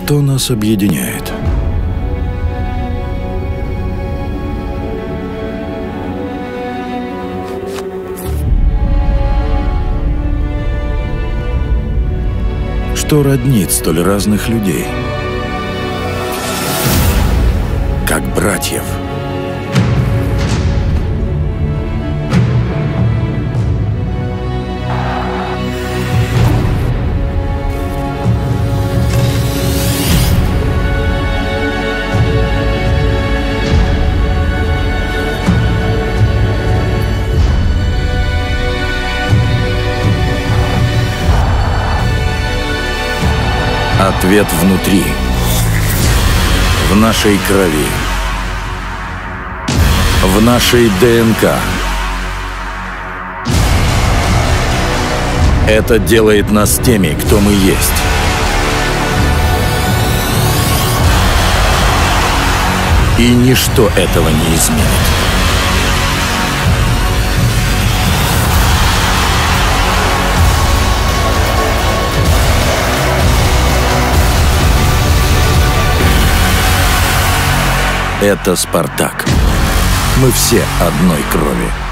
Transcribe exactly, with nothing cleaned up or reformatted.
Что нас объединяет? Что роднит столь разных людей? Как братьев. Ответ внутри, в нашей крови, в нашей ДНК. Это делает нас теми, кто мы есть. И ничто этого не изменит. Это Спартак. Мы все одной крови.